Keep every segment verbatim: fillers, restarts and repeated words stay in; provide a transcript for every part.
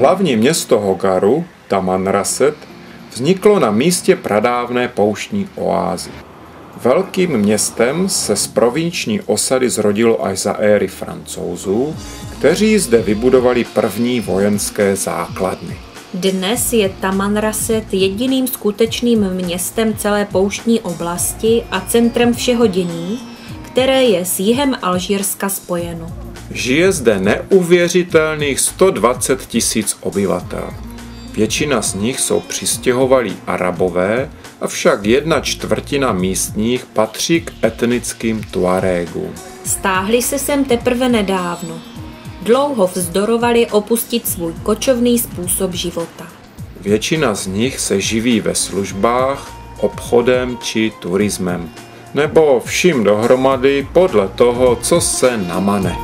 Hlavní město Hogaru, Tamanrasset, vzniklo na místě pradávné pouštní oázy. Velkým městem se z provinční osady zrodilo až za éry Francouzů, kteří zde vybudovali první vojenské základny. Dnes je Tamanrasset jediným skutečným městem celé pouštní oblasti a centrem všeho dění, které je s jihem Alžírska spojeno. Žije zde neuvěřitelných sto dvacet tisíc obyvatel. Většina z nich jsou přistěhovalí Arabové, avšak jedna čtvrtina místních patří k etnickým Tuarégům. Stáhli se sem teprve nedávno. Dlouho vzdorovali opustit svůj kočovný způsob života. Většina z nich se živí ve službách, obchodem či turismem, nebo vším dohromady podle toho, co se namane.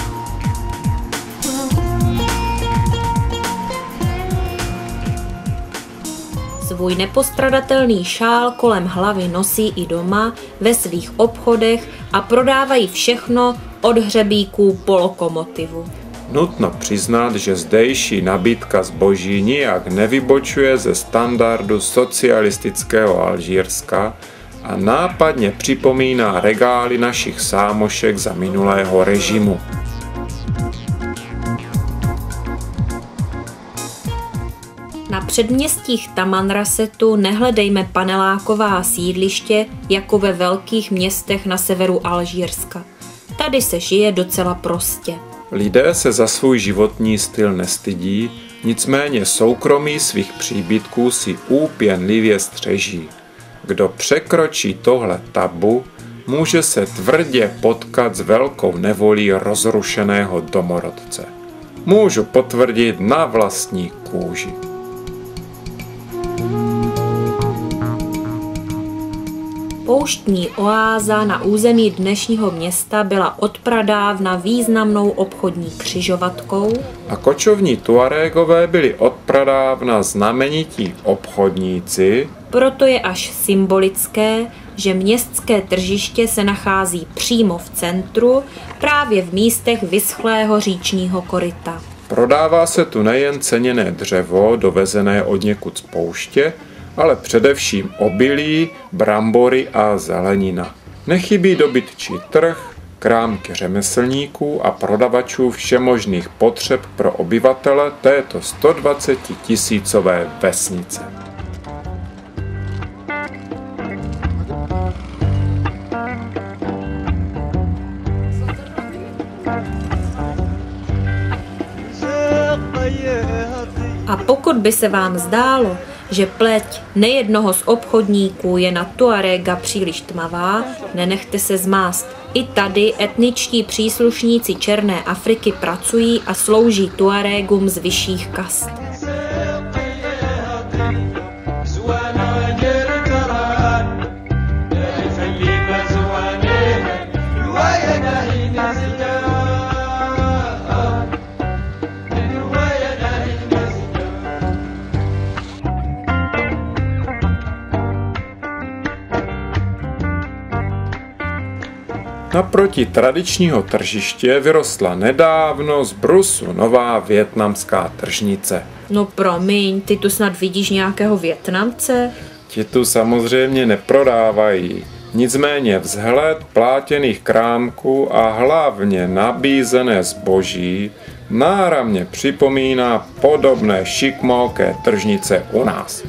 Svůj nepostradatelný šál kolem hlavy nosí i doma, ve svých obchodech a prodávají všechno od hřebíků po lokomotivu. Nutno přiznat, že zdejší nabídka zboží nijak nevybočuje ze standardu socialistického Alžírska a nápadně připomíná regály našich sámošek za minulého režimu. Na předměstích Tamanrassetu nehledejme paneláková sídliště jako ve velkých městech na severu Alžírska. Tady se žije docela prostě. Lidé se za svůj životní styl nestydí, nicméně soukromí svých příbytků si úpěnlivě střeží. Kdo překročí tohle tabu, může se tvrdě potkat s velkou nevolí rozrušeného domorodce. Můžu potvrdit na vlastní kůži. Pouštní oáza na území dnešního města byla odpradávna významnou obchodní křižovatkou a kočovní Tuarégové byli odpradávna znamenití obchodníci, proto je až symbolické, že městské tržiště se nachází přímo v centru, právě v místech vyschlého říčního koryta. Prodává se tu nejen ceněné dřevo, dovezené odněkud z pouště, ale především obilí, brambory a zelenina. Nechybí dobytčí trh, krámky řemeslníků a prodavačů všemožných potřeb pro obyvatele této stodvacetitisícové vesnice. A pokud by se vám zdálo, že pleť nejednoho z obchodníků je na Tuaréga příliš tmavá, nenechte se zmást. I tady etničtí příslušníci Černé Afriky pracují a slouží Tuarégům z vyšších kast. Naproti tradičního tržiště vyrostla nedávno z brusu nová vietnamská tržnice. No promiň, ty tu snad vidíš nějakého Vietnamce? Ti tu samozřejmě neprodávají. Nicméně vzhled plátěných krámků a hlavně nabízené zboží náramně připomíná podobné šikmóké tržnice u nás.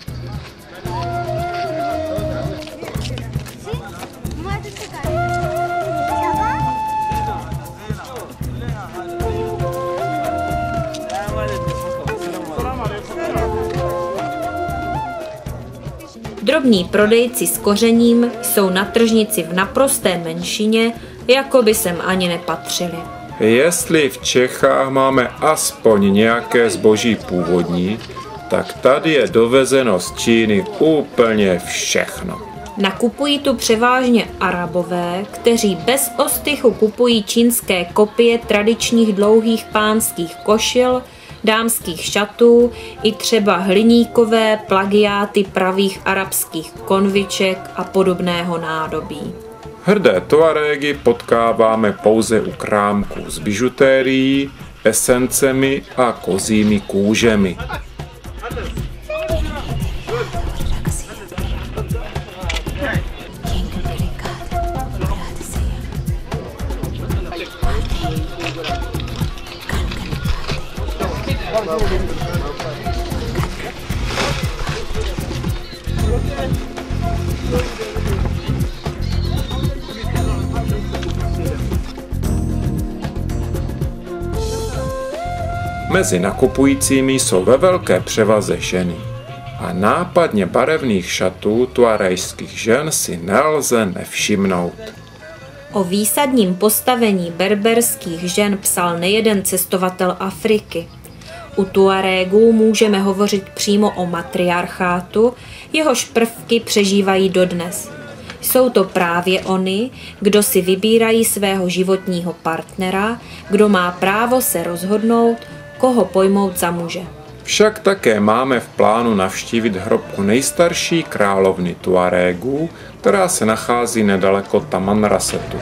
Drobní prodejci s kořením jsou na tržnici v naprosté menšině, jako by sem ani nepatřili. Jestli v Čechách máme aspoň nějaké zboží původní, tak tady je dovezeno z Číny úplně všechno. Nakupují tu převážně Arabové, kteří bez ostychu kupují čínské kopie tradičních dlouhých pánských košil, dámských šatů i třeba hliníkové plagiáty pravých arabských konviček a podobného nádobí. Hrdé Tuarégy potkáváme pouze u krámků z bižutérií, esencemi a kozími kůžemi. Mezi nakupujícími jsou ve velké převaze ženy a nápadně barevných šatů tuarejských žen si nelze nevšimnout. O výsadním postavení berberských žen psal nejeden cestovatel Afriky. U Tuaregů můžeme hovořit přímo o matriarchátu, jehož prvky přežívají dodnes. Jsou to právě oni, kdo si vybírají svého životního partnera, kdo má právo se rozhodnout, koho pojmout za muže. Však také máme v plánu navštívit hrobku nejstarší královny Tuaregů, která se nachází nedaleko Tamanrasetu.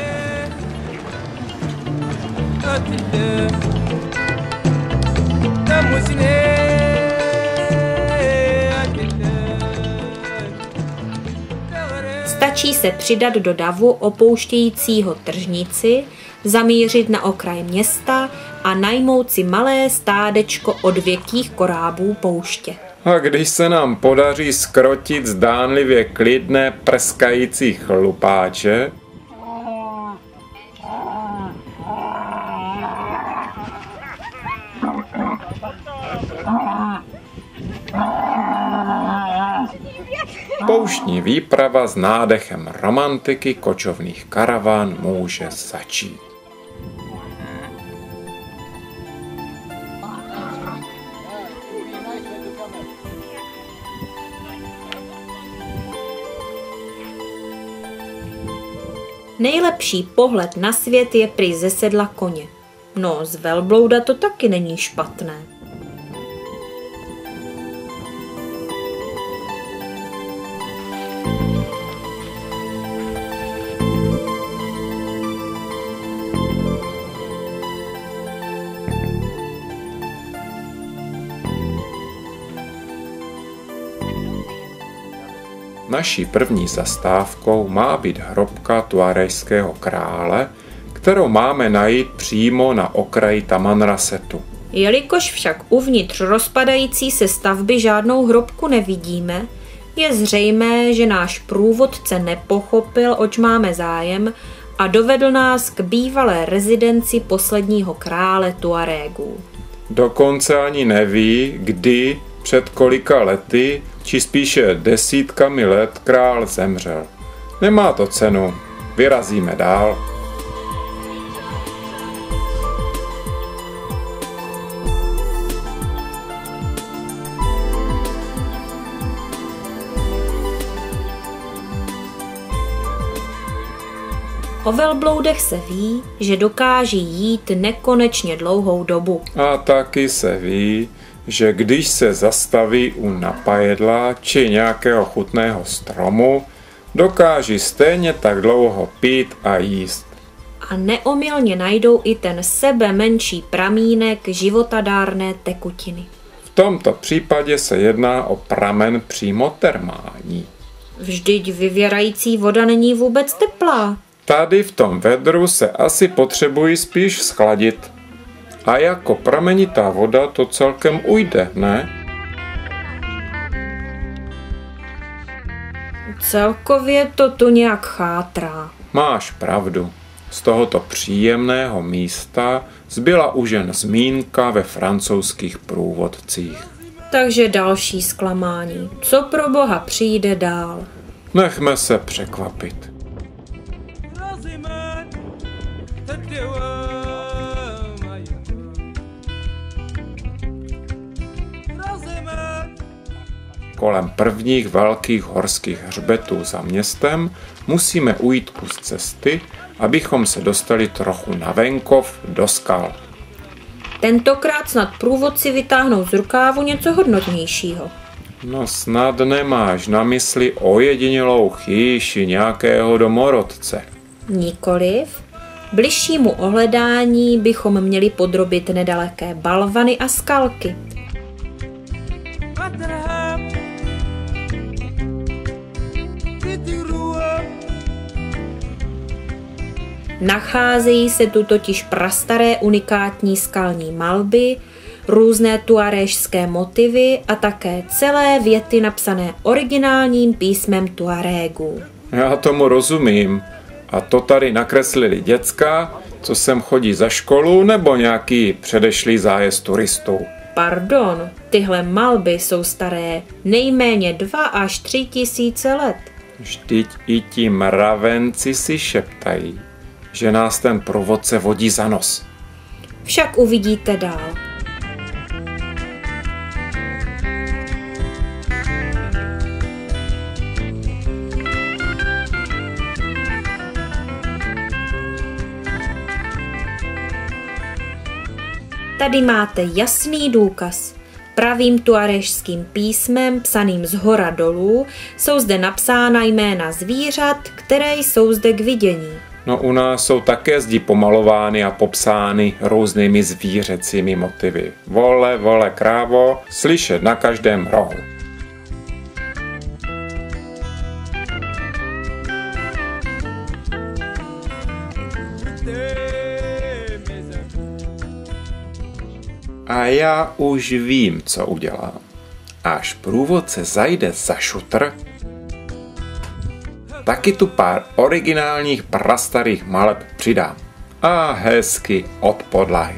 Stačí se přidat do davu opouštějícího tržnici, zamířit na okraj města a najmout si malé stádečko odvěkých korábů pouště. A když se nám podaří zkrotit zdánlivě klidné prskající chlupáče, pouštní výprava s nádechem romantiky kočovných karaván může začít. Nejlepší pohled na svět je prý ze sedla koně. No, z velblouda to taky není špatné. Naší první zastávkou má být hrobka tuarejského krále, kterou máme najít přímo na okraji Tamanrasetu. Jelikož však uvnitř rozpadající se stavby žádnou hrobku nevidíme, je zřejmé, že náš průvodce nepochopil, oč máme zájem a dovedl nás k bývalé rezidenci posledního krále Tuaregů. Dokonce ani neví, kdy, před kolika lety, či spíše desítkami let král zemřel. Nemá to cenu, vyrazíme dál. O velbloudech se ví, že dokáží jít nekonečně dlouhou dobu. A taky se ví, že když se zastaví u napajedla či nějakého chutného stromu, dokáží stejně tak dlouho pít a jíst. A neomylně najdou i ten sebe menší pramínek životadárné tekutiny. V tomto případě se jedná o pramen přímo termální. Vždyť vyvěrající voda není vůbec teplá. Tady v tom vedru se asi potřebují spíš schladit. A jako pramenitá voda to celkem ujde, ne? Celkově to tu nějak chátrá. Máš pravdu. Z tohoto příjemného místa zbyla už jen zmínka ve francouzských průvodcích. Takže další zklamání. Co pro boha přijde dál? Nechme se překvapit. Kolem prvních velkých horských hřbetů za městem musíme ujít kus cesty, abychom se dostali trochu na venkov do skal. Tentokrát snad průvodci vytáhnou z rukávu něco hodnotnějšího. No snad nemáš na mysli ojedinělou chýši nějakého domorodce. Nikoliv. Bližšímu ohledání bychom měli podrobit nedaleké balvany a skalky. Nacházejí se tu totiž prastaré unikátní skalní malby, různé tuaréžské motivy a také celé věty napsané originálním písmem Tuarégů. Já tomu rozumím. A to tady nakreslili děcka, co sem chodí za školu, nebo nějaký předešlý zájezd turistů? Pardon, tyhle malby jsou staré nejméně dva až tři tisíce let. Vždyť i ti mravenci si šeptají, že nás ten průvodce vodí za nos. Však uvidíte dál. Tady máte jasný důkaz. Pravým tuarežským písmem, psaným z hora dolů, jsou zde napsána jména zvířat, které jsou zde k vidění. No u nás jsou také zdi pomalovány a popsány různými zvířecími motivy. Vole, vole, krávo, slyšet na každém rohu. A já už vím, co udělám. Až průvodce zajde za šutr, taky tu pár originálních prastarých maleb přidám. A hezky od podlahy.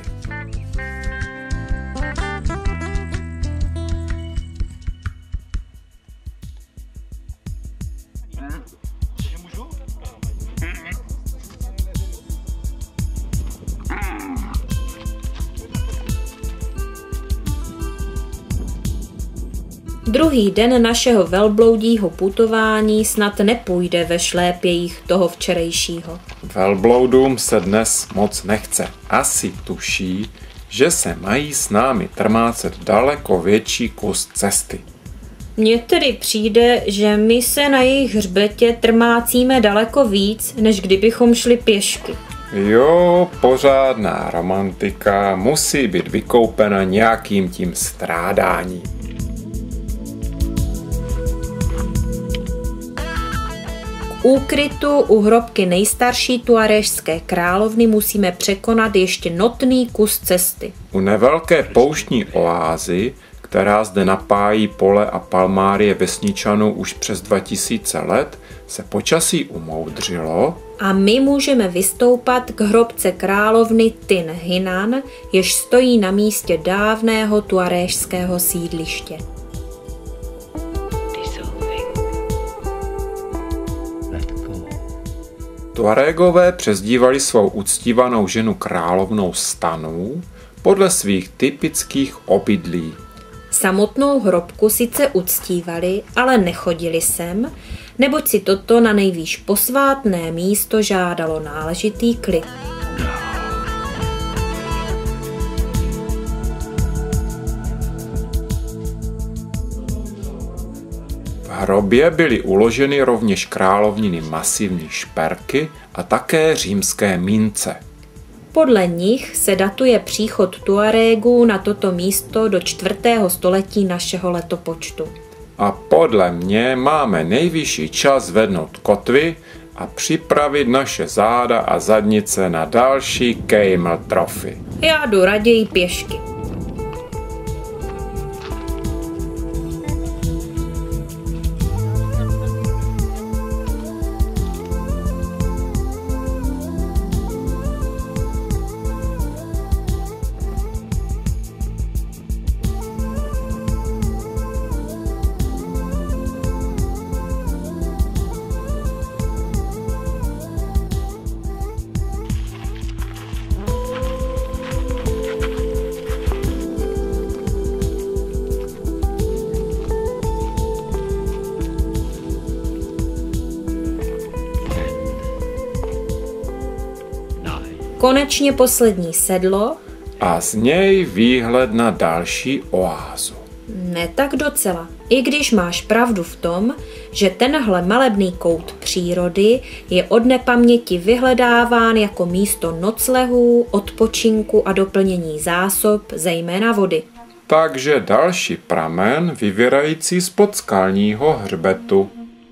Druhý den našeho velbloudího putování snad nepůjde ve šlépějích toho včerejšího. Velbloudům se dnes moc nechce. Asi tuší, že se mají s námi trmácet daleko větší kus cesty. Mně tedy přijde, že my se na jejich hřbetě trmácíme daleko víc, než kdybychom šli pěšky. Jo, pořádná romantika musí být vykoupena nějakým tím strádáním. Úkrytu u hrobky nejstarší tuaréžské královny musíme překonat ještě notný kus cesty. U nevelké pouštní oázy, která zde napájí pole a palmárie vesničanů už přes dva tisíce let, se počasí umoudřilo a my můžeme vystoupat k hrobce královny Tin Hinan, jež stojí na místě dávného tuaréžského sídliště. Tuarégové přezdívali svou uctívanou ženu královnou stanů podle svých typických obydlí. Samotnou hrobku sice uctívali, ale nechodili sem, neboť si toto na nejvýš posvátné místo žádalo náležitý klid. V hrobě byly uloženy rovněž královniny masivní šperky a také římské mince. Podle nich se datuje příchod Tuarégů na toto místo do čtvrtého století našeho letopočtu. A podle mě máme nejvyšší čas zvednout kotvy a připravit naše záda a zadnice na další Camel Trophy. Já jdu raději pěšky. Konečně poslední sedlo a z něj výhled na další oázu. Ne tak docela, i když máš pravdu v tom, že tenhle malebný kout přírody je od nepaměti vyhledáván jako místo noclehů, odpočinku a doplnění zásob, zejména vody. Takže další pramen vyvěrající spod skalního hřbetu.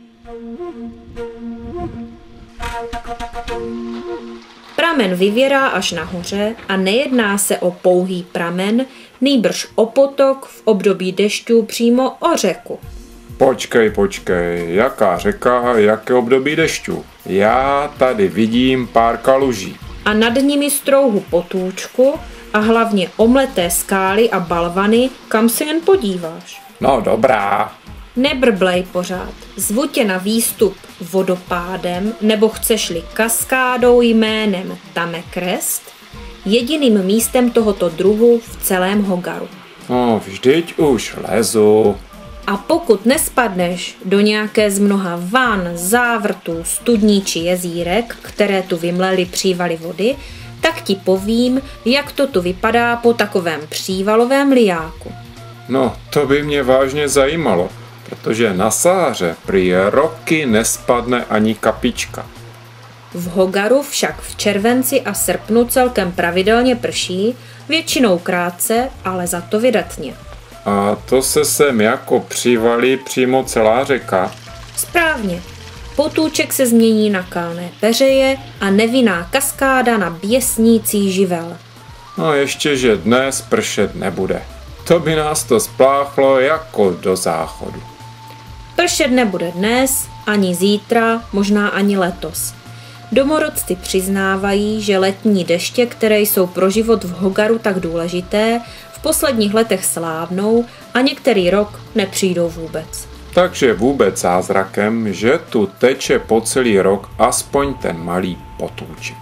Pramen vyvěrá až nahoře a nejedná se o pouhý pramen, nýbrž o potok v období dešťů přímo o řeku. Počkej, počkej, jaká řeka a jaké období dešťů? Já tady vidím pár kaluží. A nad nimi strouhu potůčku a hlavně omleté skály a balvany, kam se jen podíváš. No dobrá. Nebrblej pořád, zvu tě na výstup vodopádem, nebo chceš-li kaskádou jménem Tamekrest, jediným místem tohoto druhu v celém Hogaru. No, vždyť už lezu. A pokud nespadneš do nějaké z mnoha van, závrtů, studní či jezírek, které tu vymlely přívaly vody, tak ti povím, jak to tu vypadá po takovém přívalovém lijáku. No, to by mě vážně zajímalo, protože na Sáře prý roky nespadne ani kapička. V Hogaru však v červenci a srpnu celkem pravidelně prší, většinou krátce, ale za to vydatně. A to se sem jako přivalí přímo celá řeka? Správně. Potůček se změní na kalné peřeje a nevinná kaskáda na běsnící živel. No ještě, že dnes pršet nebude. To by nás to spláchlo jako do záchodu. Pršet nebude dnes, ani zítra, možná ani letos. Domorodci přiznávají, že letní deště, které jsou pro život v Hogaru tak důležité, v posledních letech slávnou a některý rok nepřijdou vůbec. Takže vůbec zázrakem, že tu teče po celý rok aspoň ten malý potůček.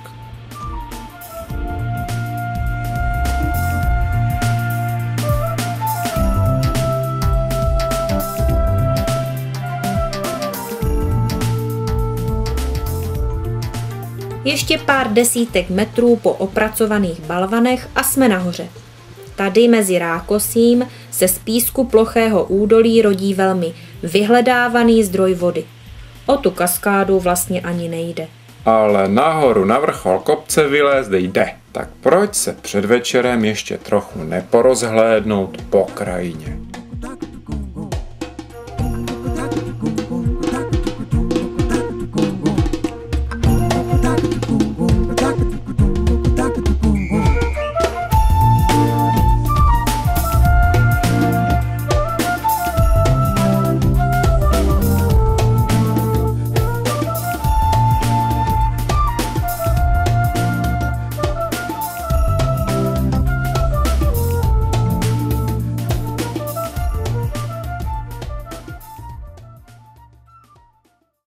Ještě pár desítek metrů po opracovaných balvanech a jsme nahoře. Tady mezi rákosím se z písku plochého údolí rodí velmi vyhledávaný zdroj vody. O tu kaskádu vlastně ani nejde. Ale nahoru na vrchol kopce vylézt jde. Tak proč se před večerem ještě trochu neporozhlédnout po krajině?